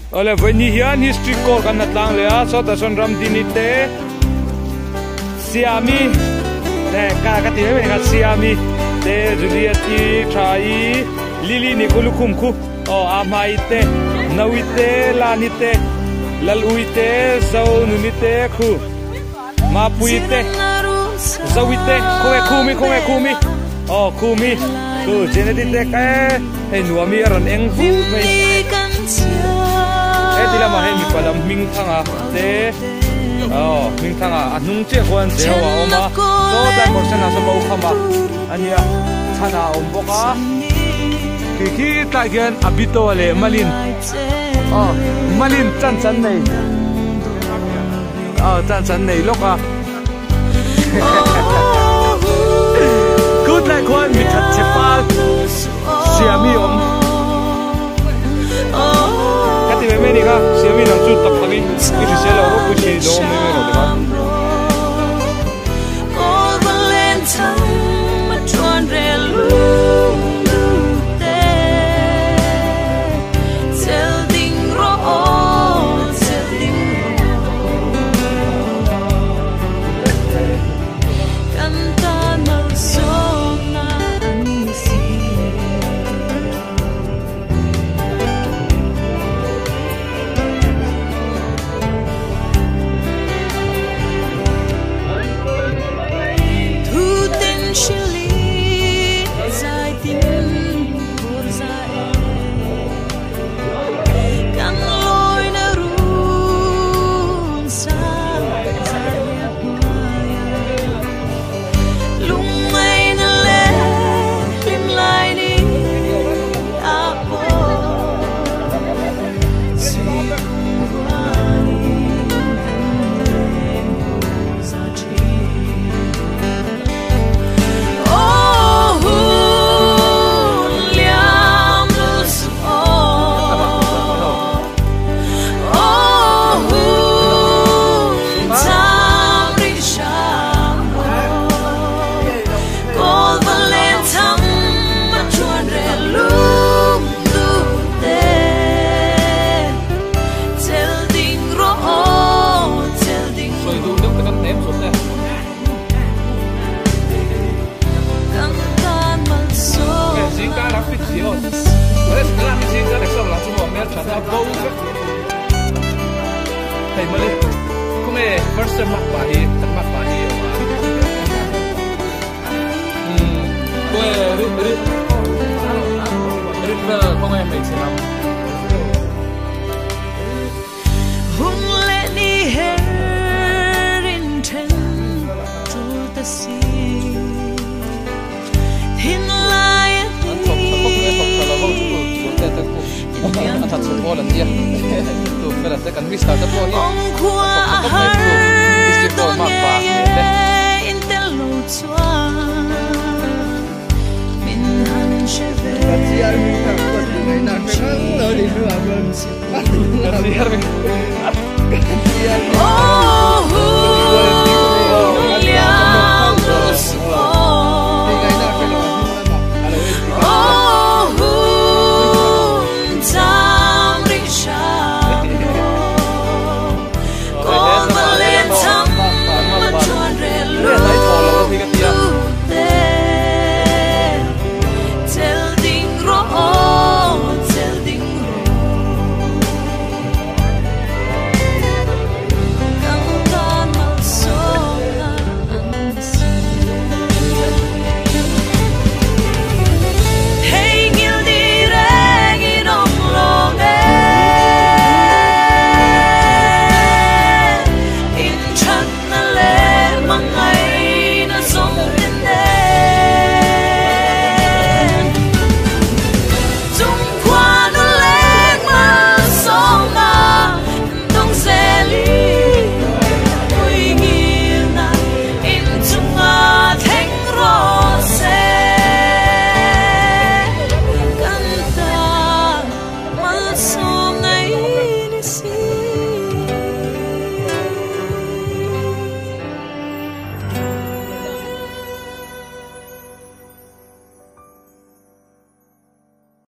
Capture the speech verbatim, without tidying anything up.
ole voi ni hian history call kan atlang le a so ta son ram dinite siami te ka ka ti me ka siami te juliet ti thai lili ni kulukum khu o amai te nawite lanite laluite zau nunite khu mapuite zawite khoe khumi khoe khumi o khumi tu jenedite ka he nuami ron eng hu mai e tila ma he mi palam ming thanga te oh ming thanga anung che kwan je wa oma so ta ko sana so mau khama ania thana om boka ki ki ta gen abito le malin oh malin chan chan nei oh chan chan nei loka good like one mi that chepa siami om kati me me ni ka siami nang chu tak thagi i se lo ro pu chi do me me ro de ma all the land time ma chuan re lu te tel ding ro tel ding canta no sona anisi thầy mới cũng mẹ first time mặc bài hi thật mặc bài hi mà quê rít rít rít không em mình sẽ làm Won't let me hear intent to the sea in lion thật sự vô lần kia tụi mình là sẽ cần biết sao cho vô hi ông qua har don ye in the lo chua min han cheve oh